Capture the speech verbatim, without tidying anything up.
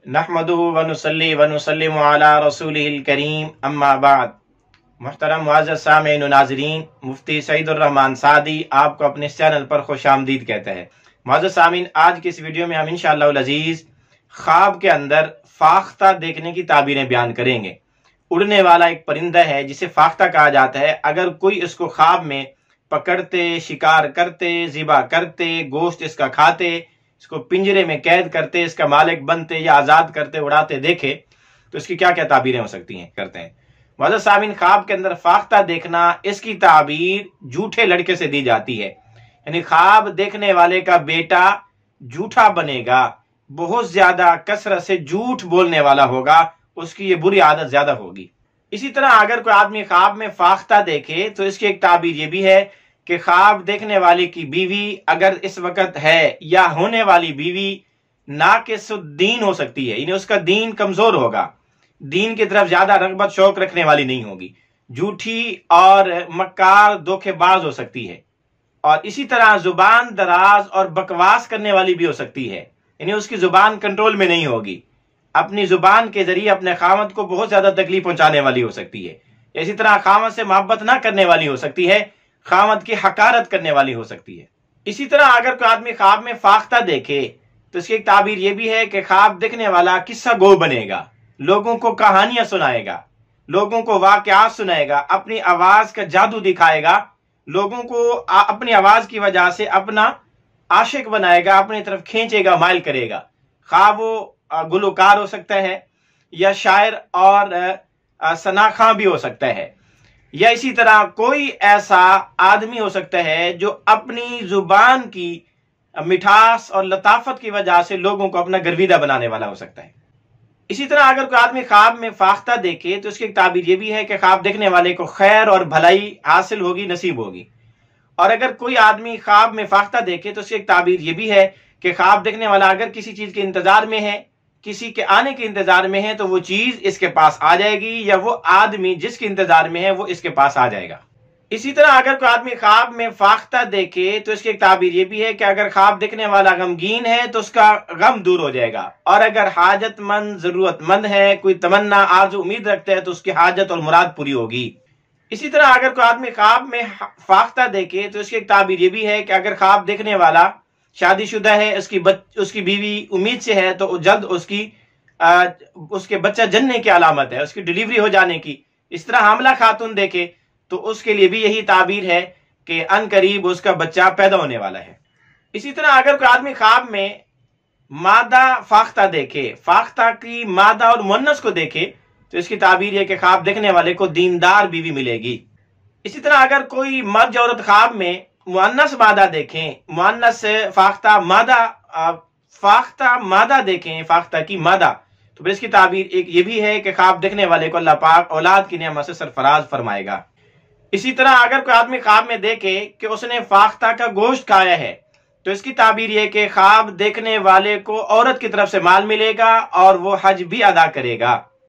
नहमदुहु व नुसल्ली व नुसल्लिमु अला रसूलिहिल करीम अम्मा बाद। मुहतरम मुअज़्ज़ज़ सामीईन व नाज़रीन, मुफ्ती सईदुर रहमान सादी आपको अपने इस चैनल पर खुशामदीद कहते हैं। मुअज़्ज़ज़ सामीईन, आज की इस वीडियो में हम इंशाअल्लाह अल अज़ीज़ ख्वाब के अंदर फाख्ता देखने की ताबीरें बयान करेंगे। उड़ने वाला एक परिंदा है जिसे फाख्ता कहा जाता है। अगर कोई इसको ख्वाब में पकड़ते, शिकार करते, ज़िबा करते, गोश्त इसका खाते, इसको पिंजरे में कैद करते, इसका मालिक बनते या आज़ाद करते, उड़ाते देखे तो इसकी क्या क्या ताबीरें हो सकती हैं करते हैं। मुअज़्ज़ज़ सामीईन, ख्वाब के अंदर फाख्ता देखना, इसकी ताबीर झूठे लड़के से दी जाती है। यानी ख्वाब देखने वाले का बेटा झूठा बनेगा, बहुत ज्यादा कसरत से झूठ बोलने वाला होगा, उसकी ये बुरी आदत ज्यादा होगी। इसी तरह अगर कोई आदमी ख्वाब में फाख्ता देखे तो इसकी एक ताबीर ये भी है कि ख्वाब देखने वाले की बीवी अगर इस वक्त है या होने वाली बीवी नाकिसुद्दीन हो सकती है, यानी उसका दीन कमजोर होगा, दीन की तरफ ज्यादा रगबत शौक रखने वाली नहीं होगी, झूठी और मक्कार धोखेबाज हो सकती है। और इसी तरह जुबान दराज और बकवास करने वाली भी हो सकती है, यानी उसकी जुबान कंट्रोल में नहीं होगी, अपनी जुबान के जरिए अपने खामद को बहुत ज्यादा तकलीफ पहुंचाने वाली हो सकती है। इसी तरह खामद से मोहब्बत ना करने वाली हो सकती है, खामद की हकारत करने वाली हो सकती है। इसी तरह अगर कोई आदमी ख्वाब में फाख्ता देखे तो इसकी एक ताबीर यह भी है कि ख्वाब देखने वाला किस्सा गो बनेगा, लोगों को कहानियां सुनाएगा, लोगों को वाकयात सुनाएगा, अपनी आवाज का जादू दिखाएगा, लोगों को अपनी आवाज की वजह से अपना आशिक बनाएगा, अपनी तरफ खींचेगा, माइल करेगा। खा वो गुलकार हो सकता है या शायर और सनाखा भी हो सकता है, या इसी तरह कोई ऐसा आदमी हो सकता है जो अपनी जुबान की मिठास और लताफत की वजह से लोगों को अपना गर्विदा बनाने वाला हो सकता है। इसी तरह अगर कोई आदमी ख्वाब में फाख्ता देखे तो उसकी एक ताबीर ये भी है कि ख्वाब देखने वाले को खैर और भलाई हासिल होगी, नसीब होगी। और अगर कोई आदमी ख्वाब में फाख्ता देखे तो उसकी एक ताबीर ये भी है कि ख्वाब देखने वाला अगर किसी चीज के इंतजार में है, किसी के आने के इंतजार में है, तो वो चीज इसके पास आ जाएगी, या वो आदमी जिसके इंतजार में है वो इसके पास आ जाएगा। इसी तरह अगर कोई आदमी ख्वाब में फाख्ता देखे तो इसकी एक ताबीर ये भी है कि अगर ख्वाब देखने वाला गमगीन है तो उसका गम दूर हो जाएगा, और अगर हाजतमंद, जरूरतमंद है, कोई तमन्ना, आरज़ू, उम्मीद रखता है तो उसकी हाजत और मुराद पूरी होगी। इसी तरह अगर कोई आदमी ख्वाब में फाख्ता देखे तो इसकी एक ताबीर ये भी है कि अगर ख्वाब देखने वाला शादीशुदा है, उसकी बच, उसकी बीवी उम्मीद से है, तो जल्द उसकी आ, उसके बच्चा जनने की अलामत है, उसकी डिलीवरी हो जाने की। इस तरह हामला खातून देखे तो उसके लिए भी यही ताबीर है कि अन करीब उसका बच्चा पैदा होने वाला है। इसी तरह अगर कोई आदमी ख्वाब में मादा फाख्ता देखे, फाख्ता की मादा और मुन्नस को देखे, तो इसकी ताबीर है कि ख्वाब देखने वाले को दीनदार बीवी मिलेगी। इसी तरह अगर कोई मर्द औरत ख्वाब में मुअन्नस मादा देखें, मुअन्नस फाख्ता मादा फाख्ता मादा देखें, फाख्ता की मादा, तो फिर इसकी ताबीर एक ये भी है कि ख्वाब देखने वाले को अल्लाह पाक औलाद की नेमत से सरफराज फरमाएगा। इसी तरह अगर कोई आदमी ख्वाब में देखे कि उसने फाख्ता का गोश्त खाया है तो इसकी ताबीर ये कि ख्वाब देखने वाले को औरत की तरफ से माल मिलेगा और वो हज भी अदा करेगा।